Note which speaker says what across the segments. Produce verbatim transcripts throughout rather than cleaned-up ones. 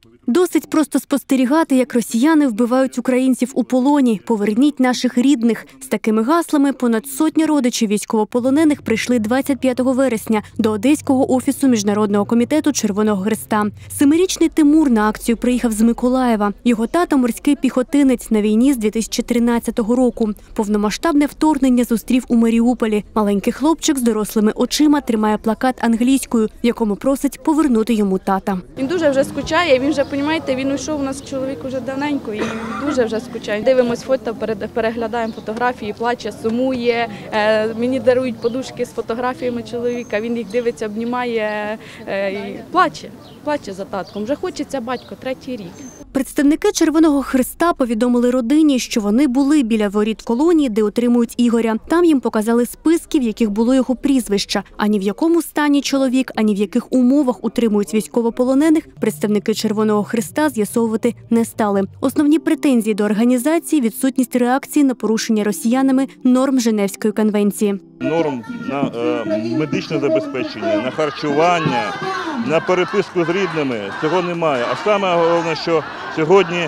Speaker 1: Досить просто спостерігати, як росіяни вбивають українців у полоні. Поверніть наших рідних. З такими гаслами понад сотня родичів військовополонених прийшли двадцять п'ятого вересня до Одеського офісу Міжнародного комітету Червоного Хреста. Семирічний Тимур на акцію приїхав з Миколаєва. Його тато – морський піхотинець на війні з дві тисячі тринадцятого року. Повномасштабне вторгнення зустрів у Маріуполі. Маленький хлопчик з дорослими очима тримає плакат англійською, в якому просить повернути йому тата.
Speaker 2: Він дуже вже скучає, він вже, розумієте, він уйшов, у нас чоловік уже давненько і дуже вже скучає. Дивимось фото, переглядаємо фотографії, плаче, сумує. Мені дарують подушки з фотографіями чоловіка, він їх дивиться, обнімає і плаче, плаче за татком. Вже хочеться батько, третій рік.
Speaker 1: Представники Червоного Хреста повідомили родині, що вони були біля воріт колонії, де утримують Ігоря. Там їм показали списки, в яких було його прізвище. Ані в якому стані чоловік, ані в яких умовах утримують військовополонених, представники Червоного Хреста з'ясовувати не стали. Основні претензії до організації – відсутність реакції на порушення росіянами норм Женевської конвенції.
Speaker 3: Норм на е, медичне забезпечення, на харчування, на переписку з рідними – цього немає. А саме головне, що сьогодні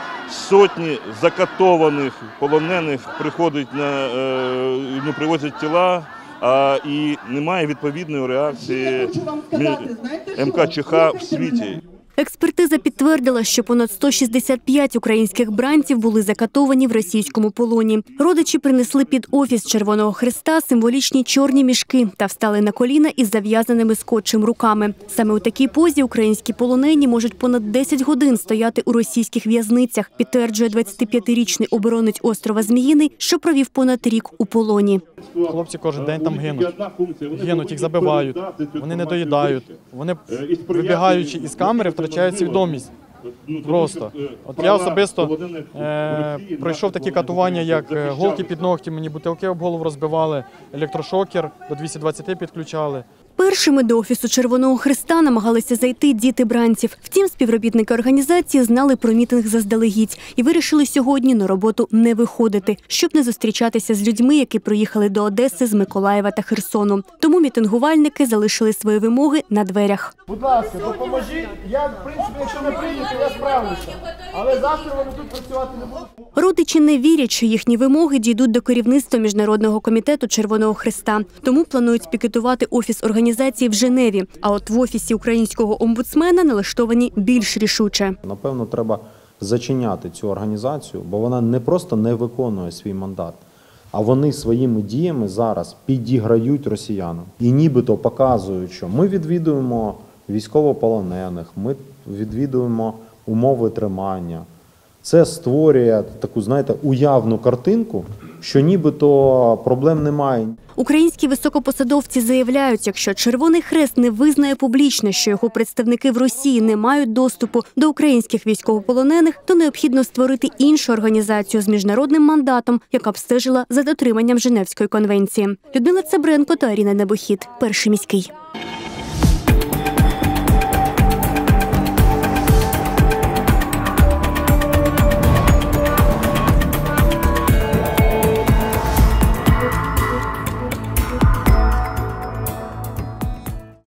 Speaker 3: сотні закатованих полонених приходять на, е, ну, привозять тіла, а і немає відповідної реакції ем ка че ха в світі.
Speaker 1: Експертиза підтвердила, що понад сто шістдесят п'ять українських бранців були закатовані в російському полоні. Родичі принесли під офіс Червоного Хреста символічні чорні мішки та встали на коліна із зав'язаними скотчем руками. Саме у такій позі українські полонені можуть понад десять годин стояти у російських в'язницях, підтверджує двадцятип'ятирічний оборонець острова Зміїний, що провів понад рік у полоні.
Speaker 4: Хлопці кожен день там гинуть. Гинуть, їх забивають, вони не доїдають. Вони, вибігаючи із камери, втрачають свідомість. Просто. От я особисто е, пройшов такі катування, як голки під ногті, мені бутилки об голову розбивали, електрошокер до двохсот двадцяти підключали.
Speaker 1: Першими до Офісу Червоного Хреста намагалися зайти діти бранців. Втім, співробітники організації знали про мітинг заздалегідь і вирішили сьогодні на роботу не виходити, щоб не зустрічатися з людьми, які приїхали до Одеси з Миколаєва та Херсону. Тому мітингувальники залишили свої вимоги на дверях.
Speaker 5: Будь ласка, допоможіть. Я, в принципі, якщо не прийдете, я справлюся. Але завтра вони тут працювати не будуть.
Speaker 1: Родичі не вірять, що їхні вимоги дійдуть до керівництва Міжнародного комітету Червоного Хреста. Тому планують пікетувати офіс організації в Женеві. А от в офісі українського омбудсмена налаштовані більш рішуче.
Speaker 6: Напевно, треба зачиняти цю організацію, бо вона не просто не виконує свій мандат, а вони своїми діями зараз підіграють росіянам. І нібито показують, що ми відвідуємо військовополонених, ми відвідуємо умови тримання. Це створює таку, знаєте, уявну картинку, що нібито проблем немає.
Speaker 1: Українські високопосадовці заявляють, якщо Червоний Хрест не визнає публічно, що його представники в Росії не мають доступу до українських військовополонених, то необхідно створити іншу організацію з міжнародним мандатом, яка б стежила за дотриманням Женевської конвенції. Людмила Цебренко та Аріна Небохід. Перший міський.